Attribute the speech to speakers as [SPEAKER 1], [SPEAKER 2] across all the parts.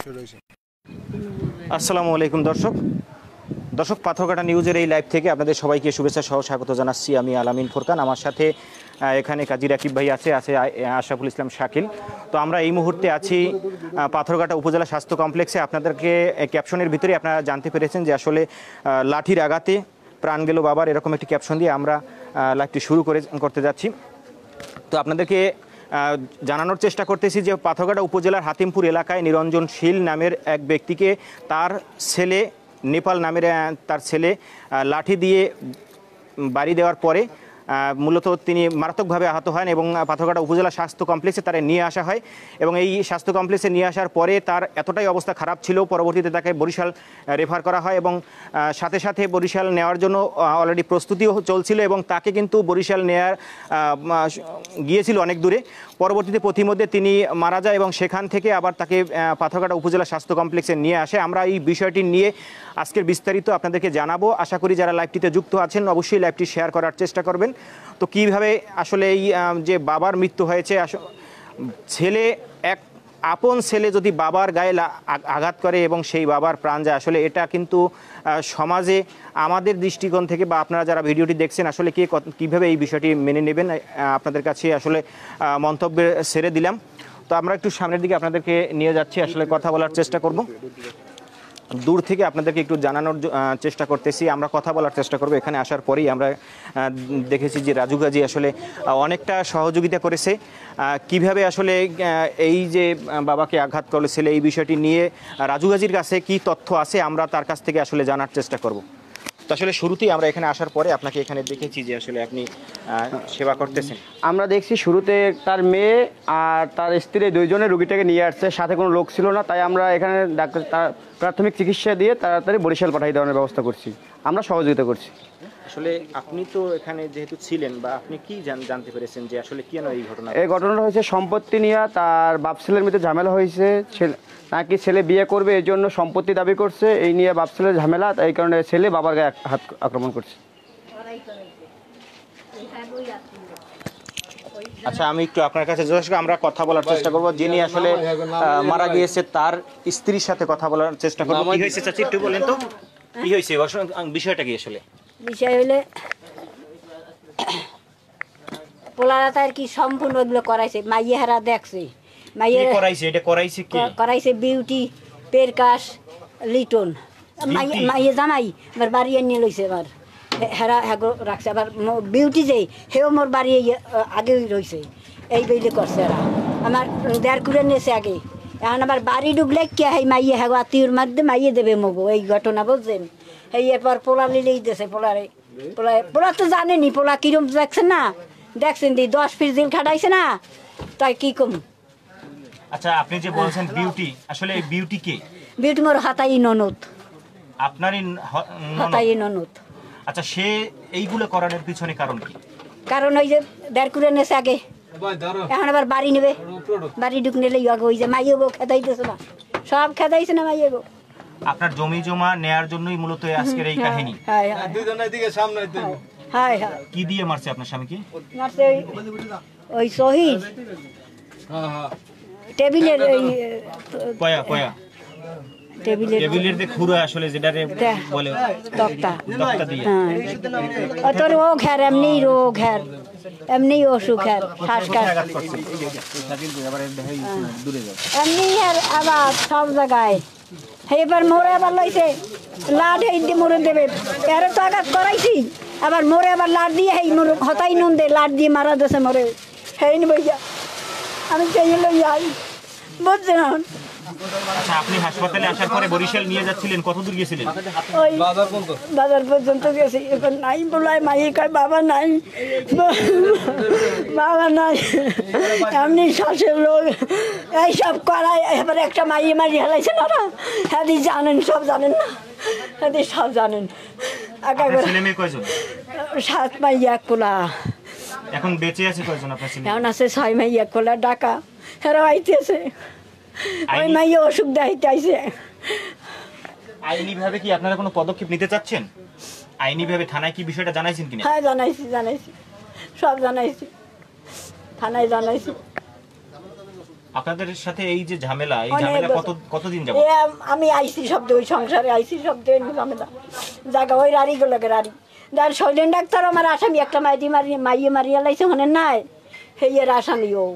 [SPEAKER 1] আসসালামু আলাইকুম দর্শক, পাথরঘাটা নিউজের এই লাইভ থেকে আপনাদের সবাইকে শুভেচ্ছা সহ স্বাগত জানাচ্ছি। আমি আলামিন ফোরকান, আমার সাথে এখানে কাজী রাকিব ভাই আছে আশরাফুল ইসলাম শাকিল। তো আমরা এই মুহূর্তে আছি পাথরঘাটা উপজেলা স্বাস্থ্য কমপ্লেক্সে। আপনাদেরকে ক্যাপশনের ভিতরে আপনারা জানতে পেরেছেন যে আসলে লাঠির আঘাতে প্রাণ গেল বাবার, এরকম একটি ক্যাপশন দিয়ে আমরা লাইভটি শুরু করতে যাচ্ছি। তো আপনাদেরকে জানানোর চেষ্টা করতেছি যে পাথরঘাটা উপজেলার হাতিমপুর এলাকায় নিরঞ্জন শীল নামের এক ব্যক্তিকে তার ছেলে নেপাল নামের তার ছেলে লাঠি দিয়ে বাড়ি দেওয়ার পরে মূলত তিনি মারাত্মকভাবে আহত হন এবং পাথরঘাটা উপজেলা স্বাস্থ্য কমপ্লেক্সে তারা নিয়ে আসা হয়। এবং এই স্বাস্থ্য কমপ্লেক্সে নিয়ে আসার পরে তার এতটাই অবস্থা খারাপ ছিল, পরবর্তীতে তাকে বরিশাল রেফার করা হয় এবং সাথে সাথে বরিশাল নেওয়ার জন্য অলরেডি প্রস্তুতিও চলছিল এবং তাকে কিন্তু বরিশাল নেওয়ার গিয়েছিল অনেক দূরে। পরবর্তীতে পথিমধ্যে তিনি মারা যায় এবং সেখান থেকে আবার তাকে পাথরঘাটা উপজেলা স্বাস্থ্য কমপ্লেক্সে নিয়ে আসে। আমরা এই বিষয়টি নিয়ে আজকের বিস্তারিত আপনাদেরকে জানাবো। আশা করি যারা লাইভটিতে যুক্ত আছেন অবশ্যই লাইভটি শেয়ার করার চেষ্টা করবেন। তো কিভাবে আসলে এই যে বাবার মৃত্যু হয়েছে, ছেলে এক আপন ছেলে যদি বাবার গায়ে আঘাত করে এবং সেই বাবার প্রাণ যায়, আসলে এটা কিন্তু সমাজে আমাদের দৃষ্টিকোণ থেকে বা আপনারা যারা ভিডিওটি দেখছেন আসলে কীভাবে এই বিষয়টি মেনে নেবেন আপনাদের কাছে আসলে মন্তব্যে ছেড়ে দিলাম। তো আমরা একটু সামনের দিকে আপনাদেরকে নিয়ে যাচ্ছি, আসলে কথা বলার চেষ্টা করব। দূর থেকে আপনাদেরকে একটু জানানোর চেষ্টা করতেছি, আমরা কথা বলার চেষ্টা করব। এখানে আসার পরেই আমরা দেখেছি যে রাজু গাজী আসলে অনেকটা সহযোগিতা করেছে। কিভাবে আসলে এই যে বাবাকে আঘাত করেছিল এই বিষয়টি নিয়ে রাজু গাজীর কাছে কি তথ্য আছে আমরা তার কাছ থেকে আসলে জানার চেষ্টা করব। তো আসলে শুরুতেই আমরা এখানে আসার পরে আপনাকে এখানে দেখেছি যে আসলে আপনি সেবা করতেছেন।
[SPEAKER 2] আমরা দেখছি শুরুতে তার মেয়ে আর তার স্ত্রী দুইজনে রোগীটাকে নিয়ে আসছে, সাথে কোনো লোক ছিল না, তাই আমরা এখানে ডাক্তার তার প্রাথমিক চিকিৎসা দিয়ে তাড়াতাড়ি বরিশাল পাঠাই দেওয়ার ব্যবস্থা করছি, আমরা সহযোগিতা করছি।
[SPEAKER 1] আসলে আপনি তো এখানে যেহেতু ছিলেন বা আপনি কি জানতে পেরেছেন যে আসলে কেন এই ঘটনা?
[SPEAKER 2] এই ঘটনাটা হয়েছে সম্পত্তি নিয়ে, তার বাপ ছেলের মধ্যে ঝামেলা হয়েছে, নাকি ছেলে বিয়ে করবে এই জন্য সম্পত্তি দাবি করছে, এই নিয়ে বাপ ছেলের ঝামেলা, এই কারণে ছেলে বাবার গায়ে হাত আক্রমণ করছে।
[SPEAKER 1] আচ্ছা, আমি একটু আপনার কাছে আমরা কথা বলার চেষ্টা করব, যিনি আসলে মারা গিয়েছে তার স্ত্রীর সাথে কথা বলার চেষ্টা করব। কি হয়েছে চাচি একটু বলেন তো, কি হয়েছে বিষয়টা কি? আসলে
[SPEAKER 3] বিষয় হলে পোলারা তার কি সম্পূর্ণ এগুলো করাইছে, মাইয়ে হারা দেখছে, মাইয়ে করাইছে বিউটি পেরকাশ লিটন, মাইয়ে জামাই আবার বাড়ি নিয়ে লইছে, এবার হেরা হ্যাগো রাখছে, আবার বিউটি যে হেও মোর বাড়ি আগেই রয়েছে, এই বেলে করছে এরা আমার দেড় করে নিয়েছে আগে। এখন আবার বাড়ি ঢুকলে কে এই মাইয়ে হ্যাগো আত্মীয়র মধ্যে মাইয়ে দেবে মগো, এই ঘটনা বুঝছেন। এই এরপর পোলা লিলেই দিয়েছে, পোলা তো জানেনি পোলা কিরম দেখছেন না, দেখছেন দি 10 পিস দিন খাটাইছে না, তাই কি কম।
[SPEAKER 1] আচ্ছা, আপনি যে বলছেন বিউটি, আসলে এই বিউটি কে?
[SPEAKER 3] বিউটি মোর হাতাই ননদ,
[SPEAKER 1] আপনারই
[SPEAKER 3] হাতাই ননদ।
[SPEAKER 1] আচ্ছা, সে এইগুলো করানোর পিছনে কারণ কি?
[SPEAKER 3] কারণ ওই যে দেড় করে নেছে আগে, এখন আবার বাড়ি নেবে, বাড়ি ঢুক নিলে ওই যে মাইয়ে গো খেদাইতেছে না, সব খেদাইছে না মাইয়ে গো।
[SPEAKER 1] আপনার জমি জমা নেয়ার জন্যই মূলত আজকের এই কাহিনী। কি দিয়ে মারছে আপনার স্বামীকে?
[SPEAKER 3] মারছে ওই শহীদ টেবিলের
[SPEAKER 1] টেবিলের যে খুরা আসলে যেটারে বলে
[SPEAKER 3] তক্তা
[SPEAKER 1] দিয়ে।
[SPEAKER 3] তোর ও ঘের এমনি রোগ ঘের এমনি অসুখ ঘের শ্বাসকার এমনি আবার সব জায়গায়। এবার মোরে আবার লইছে লাড হেই দিয়ে মোরে দেবে, এর তো আঘাত করাইছি, আবার মোরে আবার লাড দিয়ে হেই মোর হতাই নুন দে লাড দিয়ে মারা দেছে মোরে, হেই নি বইয়া আমি চাইয়ে লই যাই, বুঝছেন।
[SPEAKER 1] আচ্ছা, আপনি হাসপাতালে আসার পরে বরিশাল নিয়ে যাচ্ছিলেন, কত দূর গিয়েছিলেন?
[SPEAKER 3] ওই বাজার পর্যন্ত গেছি, এখন নাই বলাই মাইয়ে কয় বাবা নাই, বাবা নাই, এমনি শ্বাসের রোগ এইসব করায়। এবার একটা মাইয়ে মারি হেলাইছে না, হ্যাঁ জানেন, সব জানেন না, হ্যাঁ সব জানেন।
[SPEAKER 1] ছেলে মেয়ে কয়জন?
[SPEAKER 3] 7 মাইয়া 1 কোলা।
[SPEAKER 1] এখন বেঁচে আছে কয়জন আপনার ছেলে?
[SPEAKER 3] এখন আছে 6 মাইয়া 1 কোলা, ঢাকা হেরা আইতেছে, ওই মাইয়া অসুখ দেখাইতে আইছে।
[SPEAKER 1] আইনি ভাবে কি আপনারা কোনো পদক্ষেপ নিতে চাচ্ছেন? আইনি ভাবে থানায় কি বিষয়টা জানাইছেন কিনা?
[SPEAKER 3] হ্যাঁ জানাইছি, সব জানাইছি, থানায় জানাইছি।
[SPEAKER 1] আপনাদের সাথে এই যে ঝামেলা, এই
[SPEAKER 3] অনেক
[SPEAKER 1] ঝামেলা
[SPEAKER 3] বছর।
[SPEAKER 1] কতদিন যাব?
[SPEAKER 3] আমি আইসি শব্দ ওই সংসারে আইসি শব্দ ঝামেলা জায়গা ওই রাড়ি গুলোকে রাড়ি যার শৈলেন ডাক্তার আমার আসামি একটা মাইয়ে মারিয়া লাইছে ওখানে নাই হেয়ের আসামি ও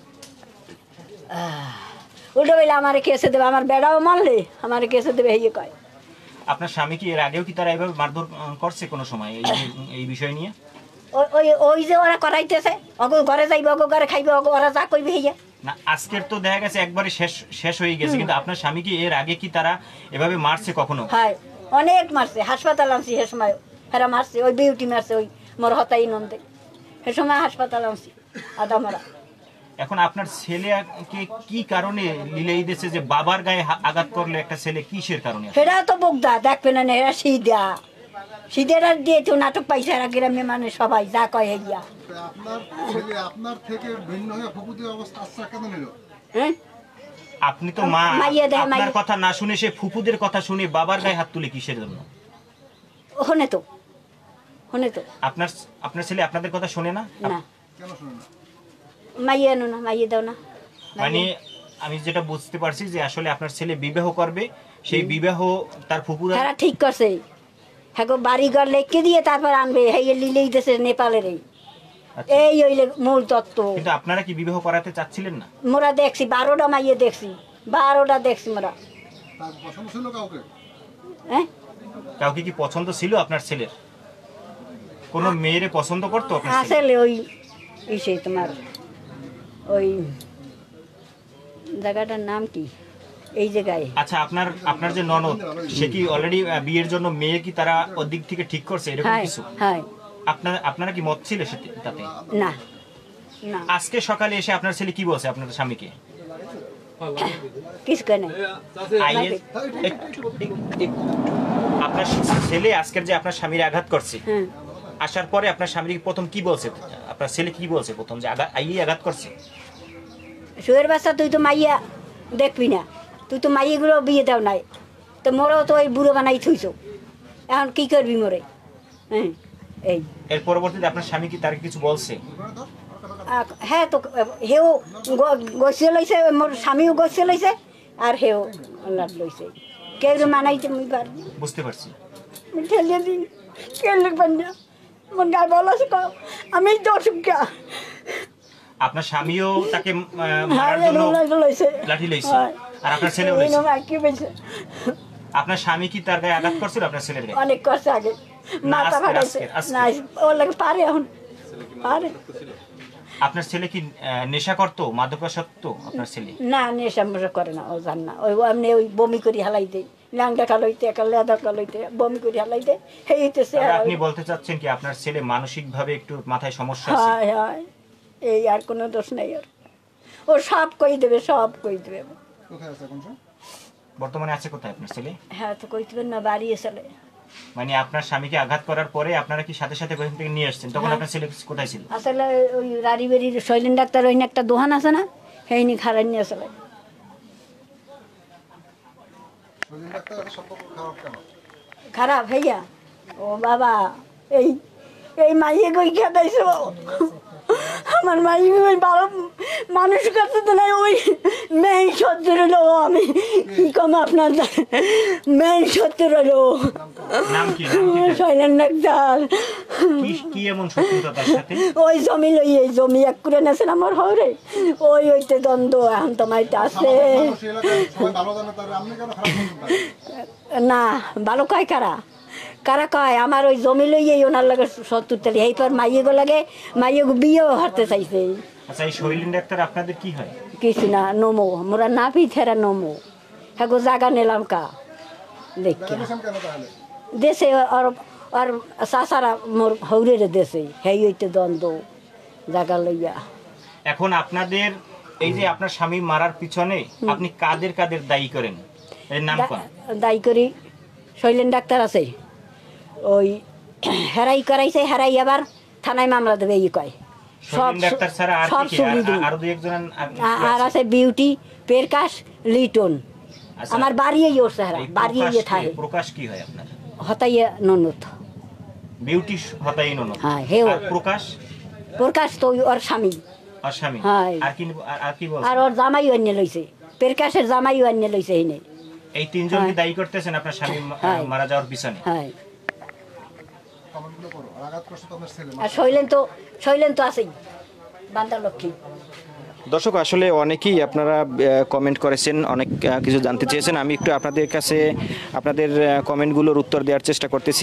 [SPEAKER 3] উল্টো বলে আমার কেসে দেবে, আমার বেড়াও মারলে আমার কেসে দেবে হেয়ে কয়।
[SPEAKER 1] আপনার স্বামী কি এর আগেও কি তারা এভাবে মারধর করছে কোনো সময় এই বিষয় নিয়ে?
[SPEAKER 3] ওই ওই যে ওরা করাইতেছে অগো ঘরে যাইবে অগো ঘরে খাইবে অগো ওরা যা কইবে হেয়ে
[SPEAKER 1] না, আজকের তো দেখা গেছে একবারে শেষ হয়ে গেছে, কিন্তু আপনার স্বামী কি এর আগে কি তারা এভাবে মারছে কখনো?
[SPEAKER 3] হ্যাঁ অনেক মারছে, হাসপাতাল আনছি সে সময় হেরা মারছে, ওই বিউটি মারছে ওই মোর হতাই নন্দে সে সময় হাসপাতাল আনছি আদা মারা।
[SPEAKER 1] এখন আপনার ছেলেকে কি কারণে লিলেই দিয়েছে যে বাবার গায়ে আঘাত করলে একটা ছেলে কিসের কারণে?
[SPEAKER 3] সেটা তো বকদা দেখবে না এরা সিধা সিধেরা দিয়ে তো নাটক পাইছে এরা গ্রামে মানে সবাই যা কয় হেগিয়া।
[SPEAKER 4] আপনার ছেলে আপনার থেকে ভিন্ন হয়ে ফুপুদের অবস্থা আশ্রয় কেন নিল?
[SPEAKER 3] হ্যাঁ
[SPEAKER 1] আপনি তো মা,
[SPEAKER 3] মাইয়া দেয়,
[SPEAKER 1] আপনার
[SPEAKER 3] মাইয়া।
[SPEAKER 1] কথা না শুনে সে ফুপুদের কথা শুনে বাবার গায়ে হাত তুলে কিসের জন্য?
[SPEAKER 3] ওখানে তো
[SPEAKER 1] আপনার ছেলে আপনাদের কথা শুনে না?
[SPEAKER 3] না
[SPEAKER 4] কেন শুনে না?
[SPEAKER 3] মাইয়ে আনো না, মাইয়ে দাও না।
[SPEAKER 1] মানে আমি যেটা বুঝতে পারছি যে আসলে আপনার ছেলে বিবাহ করবে, সেই বিবাহ তার ফুপুরা
[SPEAKER 3] তারা ঠিক করছে, হ্যাঁ গো বাড়ি ঘর লেখকে দিয়ে তারপর আনবে হেয়ে লিলেই দেশে নেপালের
[SPEAKER 1] আচ্ছা।
[SPEAKER 3] এই হইলে মূল তত্ত্ব।
[SPEAKER 1] কিন্তু আপনারা কি বিবাহ করাতে চাচ্ছিলেন না?
[SPEAKER 3] মোরা দেখছি 12টা মাইয়ে দেখছি, 12টা দেখছি মোরা।
[SPEAKER 4] তার পছন্দ ছিল কাউকে?
[SPEAKER 3] হ্যাঁ
[SPEAKER 1] কাউকে কি পছন্দ ছিল আপনার ছেলের? কোন মেয়েরে পছন্দ করতো আপনার ছেলে?
[SPEAKER 3] আসলে ওই ইসে তোমার ওই জায়গাটার নাম কি এই জায়গায়।
[SPEAKER 1] আচ্ছা, আপনার যে ননদ সে কি অলরেডি বিয়ের জন্য মেয়ে কি তারা ওদিক থেকে ঠিক করছে এরকম
[SPEAKER 3] হ্যাঁ
[SPEAKER 1] কিছু?
[SPEAKER 3] হ্যাঁ
[SPEAKER 1] আপনারা কি মত ছিল তাতে?
[SPEAKER 3] না না
[SPEAKER 1] আজকে সকালে এসে আপনার ছেলে কি বলছে আপনার স্বামীকে?
[SPEAKER 3] কিছু কেন
[SPEAKER 1] আপনার ছেলে আজকের যে আপনার স্বামীর আঘাত করছে,
[SPEAKER 3] হ্যাঁ
[SPEAKER 1] আসার পরে আপনার স্বামী প্রথম কি বলছে? আপনার ছেলে কি বলছে প্রথম যে আঘাত করছে?
[SPEAKER 3] শুয়ের বাচ্চা তুই তো মাইয়া দেখবি না, তুই তো মাইয়েগুলো বিয়ে দাও নাই, তো মোরও তো ওই বুড়ো বানাই থুইছ, এখন কি করবি মোরে? হ্যাঁ এই
[SPEAKER 1] এর পরবর্তীতে আপনার স্বামী কি তার কিছু বলছে?
[SPEAKER 3] হ্যাঁ তো হেও গছিয়ে লইছে, মোর স্বামীও গছিয়ে লইছে আর হেও লাট লইছে, কেউ মানাইতে মুই পারবি
[SPEAKER 1] বুঝতে পারছি।
[SPEAKER 3] ঠেলে দিন কে লিখবেন না আমার গায়ে বলা আছে আমি দর্শকা।
[SPEAKER 1] আপনার স্বামীও তাকে মারার জন্য লাঠি লইছে, আর আপনার ছেলেও লইছে। আপনার স্বামী কি তার গায়ে আঘাত করছিল আপনার ছেলের গায়ে?
[SPEAKER 3] অনেক করছে আগে, মাথা ফাটাইছে না ওর লাগে পারে এখন পারে।
[SPEAKER 1] আপনার ছেলে কি নেশা করতো, মাদকাসক্ত আপনার ছেলে?
[SPEAKER 3] না নেশা মেশা করে না, ও জান না, ওই এমনি ওই বমি করি হালাই দেয়, ল্যাংটা খালইতে একটা লেদা খালইতে বমি করি হালাই দেয় সেইতেছে।
[SPEAKER 1] আপনি বলতে চাচ্ছেন কি আপনার ছেলে মানসিক ভাবে একটু মাথায় সমস্যা আছে?
[SPEAKER 3] হয় হয় এই আর কোনো দোষ নেই ওর, ও সব কই দেবে, সব কই দেবে।
[SPEAKER 4] কোথায় আছে এখন সে?
[SPEAKER 1] বর্তমানে আছে কোথায় আপনার ছেলে?
[SPEAKER 3] হ্যাঁ তো কই দেবেন না, বাড়ি এসে।
[SPEAKER 1] মানে আপনার স্বামীকে আঘাত করার পরে আপনারা কি সাথে সাথে ওখান থেকে নিয়ে আসছেন? তখন আপনার ছেলে কোথায় ছিল?
[SPEAKER 3] আসলে ওই রাড়ি বেরির শৈলেন ডাক্তার ওই একটা দোকান আছে না, সেইনি খারাপ নিয়ে আসলে।
[SPEAKER 4] শরীর ডাক্তার এত সম্পর্ক খারাপ কেন?
[SPEAKER 3] খারাপ হইয়া ও বাবা এই এই মাইয়ে কই খেতাইছো আমার মাইয়ে ওই বারো মানুষ কাছে তো নাই, ওই মেইন সত্যি রইল আমি কি কম আপনার মেইন সত্যি রইল
[SPEAKER 1] নাম কি?
[SPEAKER 3] শৈলেন ডাক্তার।
[SPEAKER 1] কি এমন শত্রুতা তার সাথে?
[SPEAKER 3] ওই জমি লই এই জমি এক করে নেছেন আমার হরে ওই ওইতে দ্বন্দ্ব এখন তো মাইতে আছে
[SPEAKER 4] মানুষ এলাকায় সবাই ভালো জানে, তার আপনি কেন খারাপ বলছেন?
[SPEAKER 3] না ভালো কয় কারা কারা কয় আমার ওই জমি লইয়েই ওনার লাগে 70 তালি এইবার মাইয়েগো লাগে মাইয়েগো বিয়েও হারতে চাইছে।
[SPEAKER 1] আচ্ছা, এই শৈলেন ডাক্তার আপনাদের কি হয়?
[SPEAKER 3] কিছু না নমো মোরা না পিঠেরা নমো হ্যাঁ জায়গা নিলাম কা দেখি
[SPEAKER 4] কেন তাহলে?
[SPEAKER 3] দেশে আর আর চাষারা মোর হৌরের দেশে হেই হইতে দ্বন্দ্ব জায়গা লইয়া।
[SPEAKER 1] এখন আপনাদের এই যে আপনার স্বামী মারার পিছনে আপনি কাদের কাদের দায়ী করেন? এর নাম কোন?
[SPEAKER 3] দায়ী করি শৈলেন ডাক্তার আছে, ওই হেরাই করাইছে, হেরাই আবার থানায় মামলা দেবে ই কয় সব
[SPEAKER 1] ডাক্তার ছাড়া আর
[SPEAKER 3] সব
[SPEAKER 1] কি
[SPEAKER 3] সুবিধা।
[SPEAKER 1] আর দুই একজন
[SPEAKER 3] আর আছে বিউটি পেরকাশ লিটন।
[SPEAKER 1] আচ্ছা,
[SPEAKER 3] আমার বাড়ি এই ওরছে হেরা বাড়ি ইয়ে থাকে
[SPEAKER 1] প্রকাশ কি হয় আপনার?
[SPEAKER 3] হতাইয়া ননদ
[SPEAKER 1] বিউটি হতাই ননদ।
[SPEAKER 3] হ্যাঁ হেও
[SPEAKER 1] আর প্রকাশ?
[SPEAKER 3] প্রকাশ তো ওর স্বামী
[SPEAKER 1] আর স্বামী
[SPEAKER 3] হ্যাঁ।
[SPEAKER 1] আর কি বলছে?
[SPEAKER 3] আর ওর জামাই অন্য লইছে, পেরকাশের জামাই অন্য লইছে এনে।
[SPEAKER 1] এই তিনজন কি দায়ী করতেছেন আপনার স্বামী মারা যাওয়ার পিছনে?
[SPEAKER 3] হ্যাঁ।
[SPEAKER 4] কমেন্টগুলো করো। আর আঘাত করছে তো আপনার ছেলে।
[SPEAKER 3] আর শৈলেন তো আছেই, বান্দার লক্ষ্মী।
[SPEAKER 1] দর্শক আসলে অনেকেই আপনারা কমেন্ট করেছেন, অনেক কিছু জানতে চেয়েছেন। আমি একটু আপনাদের কাছে আপনাদের কমেন্টগুলোর উত্তর দেওয়ার চেষ্টা করতেছি।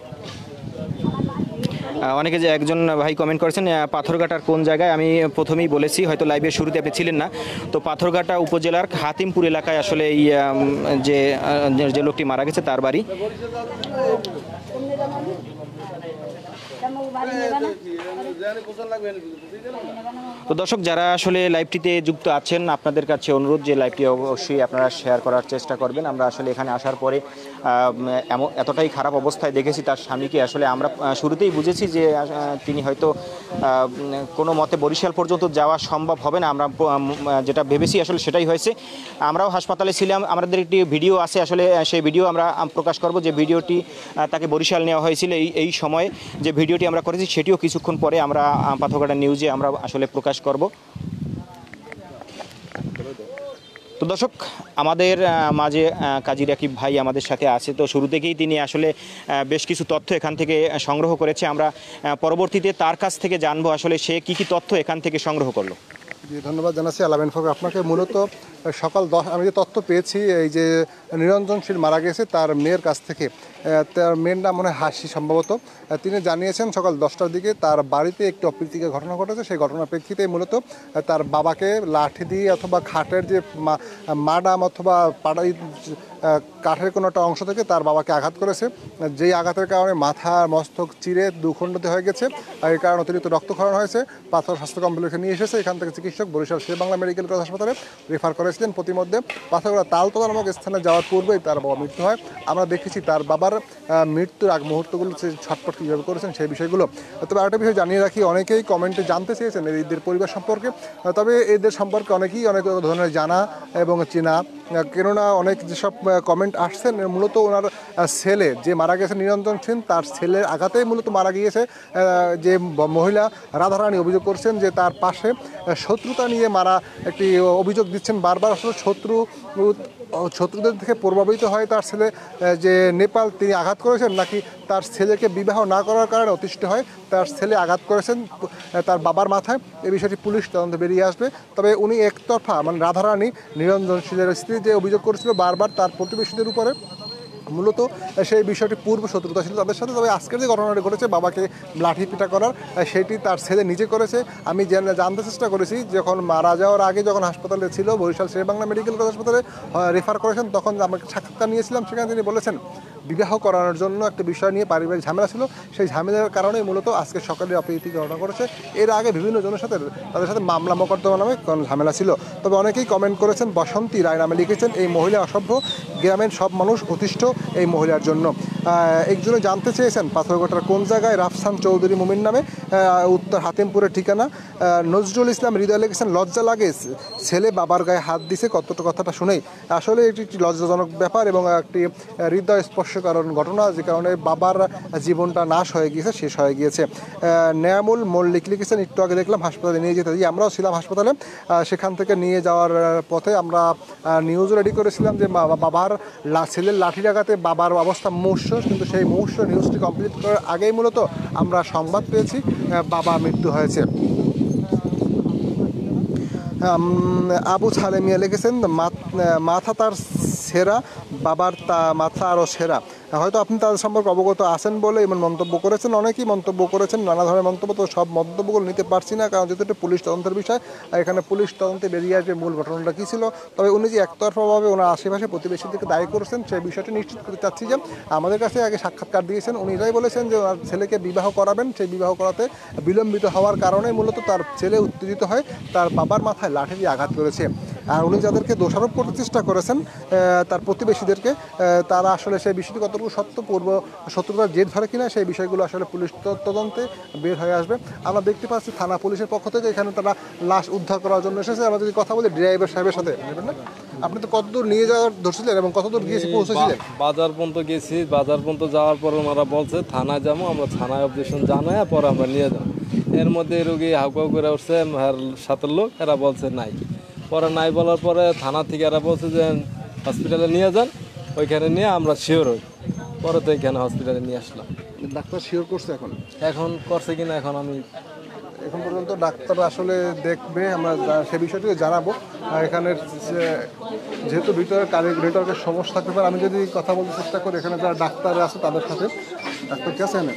[SPEAKER 1] অনেকে যে একজন ভাই কমেন্ট করেছেন পাথরঘাটার কোন জায়গায়, আমি প্রথমেই বলেছি, হয়তো লাইভের শুরুতে আপনি ছিলেন না। তো পাথরঘাটা উপজেলার হাতিমপুর এলাকায় আসলে এই যে লোকটি মারা গেছে তার বাড়ি। তো দর্শক যারা আসলে লাইভটিতে যুক্ত আছেন, আপনাদের কাছে অনুরোধ যে লাইভটি অবশ্যই আপনারা শেয়ার করার চেষ্টা করবেন। আমরা আসলে এখানে আসার পরে এতটাই খারাপ অবস্থায় দেখেছি তার স্বামীকে। আসলে আমরা শুরুতেই বুঝেছি যে তিনি হয়তো কোনো মতে বরিশাল পর্যন্ত যাওয়া সম্ভব হবে না। আমরা যেটা ভেবেছি আসলে সেটাই হয়েছে। আমরাও হাসপাতালে ছিলাম, আমাদের একটি ভিডিও আছে, আসলে সেই ভিডিও আমরা প্রকাশ করব, যে ভিডিওটি তাকে বরিশাল নেওয়া হয়েছিল এই সময়ে যে ভিডিওটি আমরা করেছি, সেটিও কিছুক্ষণ পরে আমরা পাথরঘাটা নিউজে আমরা আসলে প্রকাশ করব। তো দর্শক আমাদের মাঝে কাজী রাকিব ভাই আমাদের সাথে আছে। তো শুরু থেকেই তিনি আসলে বেশ কিছু তথ্য এখান থেকে সংগ্রহ করেছে। আমরা পরবর্তীতে তার কাছ থেকে জানবো আসলে সে কি তাথ্য এখান থেকে সংগ্রহ করলো।
[SPEAKER 4] জি, ধন্যবাদ জানাচ্ছি আলামিন ফখর আপনাকে। মূলত সকাল 10 আমি যে তথ্য পেয়েছি, এই যে নিরঞ্জনশীল মারা গেছে তার মেয়ের কাছ থেকে, তার মেয়ের নাম মনে হয় হাসি সম্ভবত, তিনি জানিয়েছেন সকাল 10টার দিকে তার বাড়িতে একটি অপ্রীতিকর ঘটনা ঘটেছে। সেই ঘটনার প্রেক্ষিতে মূলত তার বাবাকে লাঠি দিয়ে অথবা খাটের যে মাডাম অথবা পাড়াই কাঠের কোনো একটা অংশ থেকে তার বাবাকে আঘাত করেছে, যেই আঘাতের কারণে মাথা মস্তক চিরে দুখণ্ডতে হয়ে গেছে। আর এই কারণে অতিরিক্ত রক্তক্ষরণ হয়েছে। পাথর স্বাস্থ্য কমপ্লেক্সে নিয়ে এসেছে। এখান থেকে চিকিৎসক বরিশাল শেরেবাংলা মেডিকেল কলেজ হাসপাতালে রেফার করেছিলেন। প্রতিমধ্যে পাথরঘাটা তালতলা নামক স্থানে যাওয়ার পূর্বেই তার বাবা মৃত্যু হয়। আমরা দেখেছি তার বাবার মৃত্যুর আগ মুহূর্তগুলো ছটফট কীভাবে করেছেন সেই বিষয়গুলো। তবে আরেকটা বিষয় জানিয়ে রাখি, অনেকেই কমেন্টে জানতে চেয়েছেন এদের পরিবার সম্পর্কে। তবে এদের সম্পর্কে অনেকেই অনেক ধরনের জানা এবং চেনা, কেননা অনেক যেসব কমেন্ট আসছেন মূলত ওনার ছেলে যে মারা গেছে নিরঞ্জন সেন, তার ছেলের আঘাতেই মূলত মারা গিয়েছে। যে মহিলা রাধারানী অভিযোগ করছেন যে তার পাশে শত্রুতা নিয়ে মারা একটি অভিযোগ দিচ্ছেন বারবার। আসলে শত্রুদের থেকে প্রভাবিত হয় তার ছেলে যে নেপাল, তিনি আঘাত করেছেন, নাকি তার ছেলেকে বিবাহ না করার কারণে অতিষ্ঠ হয় তার ছেলে আঘাত করেছেন তার বাবার মাথায়, এই বিষয়টি পুলিশ তদন্তে বেরিয়ে আসবে। তবে উনি একতরফা মানে রাধারানী নিরঞ্জনশীলের স্ত্রী যে অভিযোগ করেছিল বারবার তার প্রতিবেশীদের উপরে, মূলত সেই বিষয়টি পূর্ব শত্রুতা ছিল তাদের সাথে। তবে আজকের যে ঘটনাটি ঘটেছে বাবাকে লাঠি পিটা করার, সেটি তার ছেলে নিজে করেছে। আমি জানতে চেষ্টা করেছি যখন মারা যাওয়ার আগে যখন হাসপাতালে ছিল বরিশাল শেরেবাংলা মেডিকেল কলেজ হাসপাতালে রেফার করেছেন, তখন আমাকে সাক্ষাৎকার নিয়েছিলাম। সেখানে তিনি বলেছেন বিবাহ করানোর জন্য একটা বিষয় নিয়ে পারিবারিক ঝামেলা ছিল, সেই ঝামেলার কারণেই মূলত আজকে সকালে অপ্রীতি ঘটনা করেছে। এর আগে বিভিন্ন জনের সাথে তাদের সাথে মামলা মোকদ্দমা নামে ঝামেলা ছিল। তবে অনেকেই কমেন্ট করেছেন, বসন্তী রায় নামে লিখেছেন এই মহিলা অসভ্য, গ্রামের সব মানুষ অতিষ্ঠ এই মহিলার জন্য। একজনে জানতে চেয়েছেন পাথরঘাটার কোন জায়গায়, রাফসান চৌধুরী মুমিন নামে, উত্তর হাতিমপুরের ঠিকানা। নজরুল ইসলাম হৃদয় লিখেছেন লজ্জা লাগে ছেলে বাবার গায়ে হাত দিছে, কথাটা শুনেই আসলে এটি একটি লজ্জাজনক ব্যাপার এবং একটি হৃদয় স্পর্শকারণ ঘটনা, যে কারণে বাবার জীবনটা নাশ হয়ে গিয়েছে, শেষ হয়ে গিয়েছে। নেয়ামুল মল্লিক লিখেছেন একটু আগে দেখলাম হাসপাতালে নিয়ে যেতে, আমরাও ছিলাম হাসপাতালে, সেখান থেকে নিয়ে যাওয়ার পথে আমরা নিউজ রেডি করেছিলাম যে বাবার ছেলের লাঠির আঘাতে বাবার অবস্থা মুহূর্ষ, কিন্তু সেই মুহূর্ষ নিউজটি কমপ্লিট করার আগেই মূলত আমরা সংবাদ পেয়েছি বাবা মৃত্যু হয়েছে। আবু ছালেমিয়া লিখেছেন মাথা তার সেরা, বাবার মাথা আরও সেরা। হয়তো আপনি তাদের সম্পর্কে অবগত আছেন বলে এমন মন্তব্য করেছেন, অনেকেই মন্তব্য করেছেন নানা ধরনের মন্তব্য। তো সব মন্তব্যগুলো নিতে পারছি না, কারণ যেহেতু এটা পুলিশ তদন্তের বিষয়, এখানে পুলিশ তদন্তে বেরিয়ে আসবে মূল ঘটনাটা কী ছিল। তবে উনি যে একতরফাভাবে ওনার আশেপাশে প্রতিবেশীদেরকে দায়ী করেছেন সেই বিষয়টি নিশ্চিত করতে চাচ্ছি যে আমাদের কাছে আগে সাক্ষাৎকার দিয়েছেন, উনি এটাই বলেছেন যে ওনার ছেলেকে বিবাহ করাবেন, সেই বিবাহ করাতে বিলম্বিত হওয়ার কারণে মূলত তার ছেলে উত্তেজিত হয়ে তার বাবার মাথায় লাঠি দিয়ে আঘাত করেছে। আর উনি যাদেরকে দোষারোপ করতে চেষ্টা করেছেন তার প্রতিবেশীদেরকে, তারা আসলে সেই বিষয়টি কতটুকু সত্য, পূর্ব শত্রুতার জেদ ধরে কিনা সেই বিষয়গুলো আসলে পুলিশ তদন্তে বের হয়ে আসবে। আমরা দেখতে পাচ্ছি থানা পুলিশের পক্ষ থেকে এখানে তারা লাশ উদ্ধার করার জন্য এসেছে। আমরা যদি কথা বলি ড্রাইভার সাহেবের সাথে, নেবেন না? আপনি তো কতদূর নিয়ে যাওয়ার ধরছিলেন এবং কতদূর গিয়েছি পৌঁছেছিলেন?
[SPEAKER 5] বাজার পর্যন্ত গেছি, বাজার পর্যন্ত যাওয়ার পর ওনারা বলছে থানায় যাবো, আমরা থানায় অবজেকশন জানাই পরে আমরা নিয়ে যাবো। এর মধ্যে রোগী হাউকাউ করে উঠছে, আর সাতের লোক এরা বলছে নাই। পরে নাই বলার পরে থানা থেকে এরা বলছে যে হসপিটালে নিয়ে যান, ওইখানে নিয়ে আমরা শিওর হই। পরে তো এখানে হসপিটালে নিয়ে আসলাম।
[SPEAKER 4] ডাক্তার শিওর করছে
[SPEAKER 5] এখন করছে কিনা এখন আমি
[SPEAKER 4] এখন পর্যন্ত ডাক্তার আসলে দেখবে, আমরা সে বিষয়টিও জানাবো। এখানে যেহেতু ভিতরে নেটওয়ার্কের সমস্যা থাকতে পারে, আমি যদি কথা বলতে চেষ্টা করি এখানে যারা ডাক্তার আছে তাদের সাথে। ডাক্তার কে আছে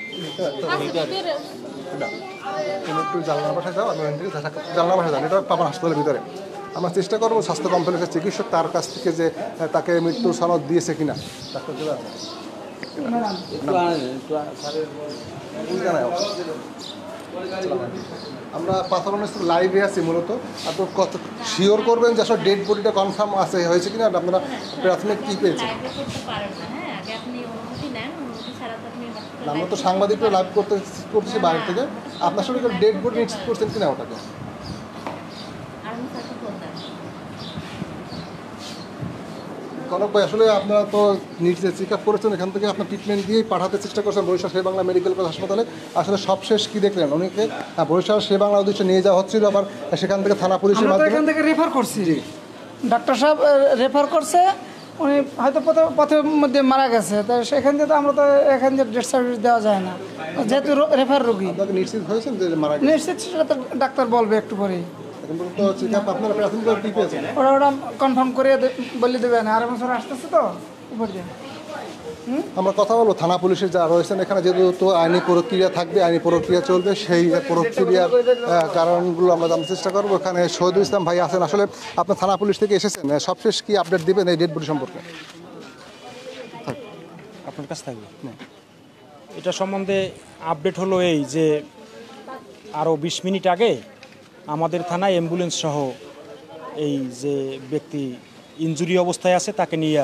[SPEAKER 4] একটু জানলার বাসায় যাও, আমি থেকে জানলার বাসায় যান, নেটওয়ার্ক পাবেন হাসপাতালের ভিতরে। আমরা চেষ্টা করবো স্বাস্থ্য কমপ্লেক্সের চিকিৎসক তার কাছ থেকে যে তাকে মৃত্যু সনদ দিয়েছে কিনা। ডাক্তার চলে আসে আমরা পাথরঘাটা লাইভে আছি মূলত। আপনার কত শিওর করবেন যে আসলে ডেড বডিটা কনফার্ম আছে হয়েছে কিনা, আপনারা প্রাথমিক কী পেয়েছেন? আমরা তো সাংবাদিকরা লাইভ করতেছি বাইরে থেকে, আপনার সঙ্গে ডেড বডি নিশ্চিত করছেন কিনা ওটাকে? কনক ভাই, আসলে আপনারা তো নিজে চেক আপ করেছেন, এখান থেকে আপনার ট্রিটমেন্ট দিয়েই পাঠাতে চেষ্টা করছেন বরিশাল শেরেবাংলা মেডিকেল কলেজ হাসপাতালে। আসলে সবশেষ কী দেখলেন? উনিকে বরিশাল শেরেবাংলা উদ্দেশ্যে নিয়ে যাওয়া হচ্ছিল, আবার সেখান থেকে থানা পুলিশের মাধ্যমে
[SPEAKER 6] এখান থেকে রেফার করছি। ডাক্তার সাহেব রেফার করছে, উনি হয়তো পথের মধ্যে মারা গেছে, তো সেখান থেকে তো আমরা তো এখান থেকে ডেথ সার্টিফিকেট দেওয়া যায় না, যেহেতু রেফার রোগী।
[SPEAKER 4] আপনাকে নিশ্চিত হয়েছেন যে মারা গেছে?
[SPEAKER 6] নিশ্চিত সেটা তো ডাক্তার বলবে একটু পরেই। ওরা কনফার্ম করে বলে দেবেন, আর বছর আসতেছে তো উপর দিয়ে।
[SPEAKER 4] আমরা কথা বলবো থানা পুলিশের যারা রয়েছেন এখানে, যেহেতু আইনি প্রক্রিয়া থাকবে, আইনি প্রক্রিয়া চলবে, সেই প্রক্রিয়ার কারণগুলো আমরা জানার চেষ্টা করবো। এখানে শহীদুল ইসলাম ভাই আছেন। আসলে আপনার থানা পুলিশ থেকে এসেছেন, সবশেষ কি আপডেট দিবেন এই ডেড বডি সম্পর্কে?
[SPEAKER 7] আপনার কাছে থাকবে এটা সম্বন্ধে আপডেট হলো এই যে আরও 20 মিনিট আগে আমাদের থানায় অ্যাম্বুলেন্স সহ এই যে ব্যক্তি ইনজুরি অবস্থায় আছে তাকে নিয়ে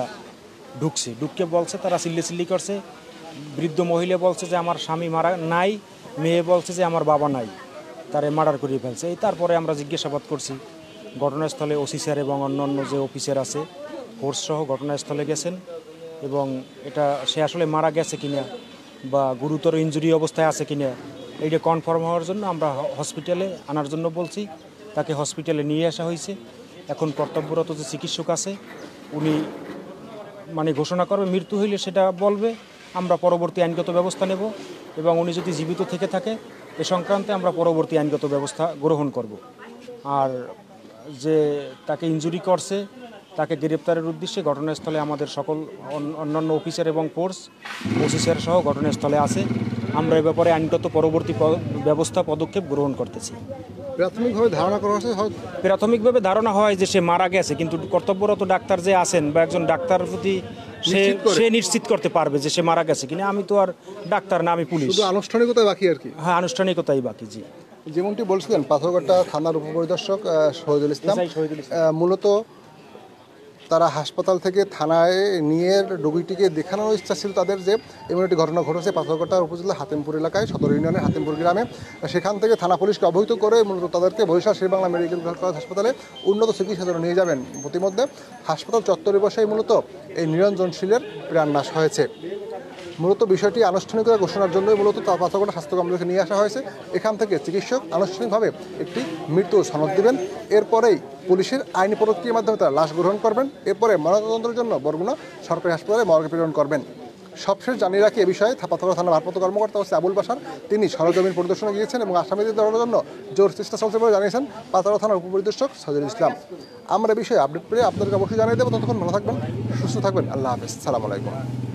[SPEAKER 7] ঢুকে বলছে, তারা চিল্লি করছে। বৃদ্ধ মহিলা বলছে যে আমার স্বামী মারা নাই, মেয়ে বলছে যে আমার বাবা নাই, তারে মার্ডার করে ফেলছে। এই তারপরে আমরা জিজ্ঞাসাবাদ করছি, ঘটনাস্থলে ওসি স্যার এবং অন্যান্য যে অফিসার আছে ফোর্স সহ ঘটনাস্থলে গেছেন, এবং এটা সে আসলে মারা গেছে কিনা বা গুরুতর ইনজুরি অবস্থায় আছে কিনা এইটা কনফার্ম হওয়ার জন্য আমরা হসপিটালে আনার জন্য বলছি। তাকে হসপিটালে নিয়ে আসা হয়েছে। এখন কর্তব্যরত যে চিকিৎসক আছে উনি মানে ঘোষণা করবে, মৃত্যু হইলে সেটা বলবে, আমরা পরবর্তী আইনগত ব্যবস্থা নেব, এবং উনি যদি জীবিত থেকে থাকে এ সংক্রান্তে আমরা পরবর্তী আইনগত ব্যবস্থা গ্রহণ করব। আর যে তাকে ইনজুরি করছে তাকে গ্রেপ্তারের উদ্দেশ্যে ঘটনাস্থলে আমাদের সকল অন্যান্য অফিসার এবং ফোর্স অফিসার সহ ঘটনাস্থলে আছে। আমরা এ ব্যাপারে আইনগত পরবর্তী ব্যবস্থা পদক্ষেপ গ্রহণ করতেছি।
[SPEAKER 4] প্রাথমিকভাবে ধারণা করা হয়েছে,
[SPEAKER 7] প্রাথমিকভাবে ধারণা হয় যে সে মারা গেছে, কিন্তু কর্তব্যরত ডাক্তার যে আছেন বা একজন ডাক্তার প্রতি সে নিশ্চিত করতে পারবে যে সে মারা গেছে কিনা। আমি তো আর ডাক্তার না, আমি পুলিশ।
[SPEAKER 4] শুধু আনুষ্ঠানিকতাই বাকি আর কি?
[SPEAKER 7] হ্যাঁ, আনুষ্ঠানিকতাই বাকি। জি,
[SPEAKER 4] যেমনটি বলছিলেন পাথরঘাটা থানার উপপরিদর্শক শহীদুল ইসলাম, মূলত তারা হাসপাতাল থেকে থানায় নিয়ে রোগীটিকে দেখানোর ইচ্ছা ছিল তাদের, যে এমন একটি ঘটনা ঘটেছে পাথরঘাটা উপজেলা হাতিমপুর এলাকায়, সদর ইউনিয়নের হাতিমপুর গ্রামে। সেখান থেকে থানা পুলিশকে অবহিত করে মূলত তাদেরকে বরিশাল শেরেবাংলা মেডিকেল কলেজ হাসপাতালে উন্নত চিকিৎসার জন্য নিয়ে যাবেন। প্রতিমধ্যে হাসপাতাল চত্বরে বসেই মূলত এই নিরঞ্জনশীলের প্রাণনাশ হয়েছে। মূলত বিষয়টি আনুষ্ঠানিকতা ঘোষণার জন্যই মূলত পাথরঘাটা স্বাস্থ্য কমপ্লেক্সে নিয়ে আসা হয়েছে। এখান থেকে চিকিৎসক আনুষ্ঠানিকভাবে একটি মৃত্যু সনদ দেবেন। এরপরেই পুলিশের আইনি প্রক্রিয়ার মাধ্যমে তারা লাশ গ্রহণ করবেন। এরপরে ময়নাতদন্তের জন্য বরগুনা সরকারি হাসপাতালে মর্গে প্রেরণ করবেন। সবশেষ জানিয়ে রাখি, এ বিষয়ে পাথরঘাটা থানার ভারপ্রাপ্ত কর্মকর্তা হচ্ছে আবুল বাশার, তিনি সরজমিন পরিদর্শনে গিয়েছেন এবং আসামিদের ধরার জন্য জোর চেষ্টা চলছে বলে জানিয়েছেন পাথরঘাটা থানার উপপরিদর্শক শহীদুল ইসলাম। আমরা বিষয়ে আপডেট পেয়ে আপনাদেরকে অবশ্যই জানিয়ে দেবো। ততক্ষণ ভালো থাকবেন, সুস্থ থাকবেন। আল্লাহ হাফেজ, সালাম আলাইকুম।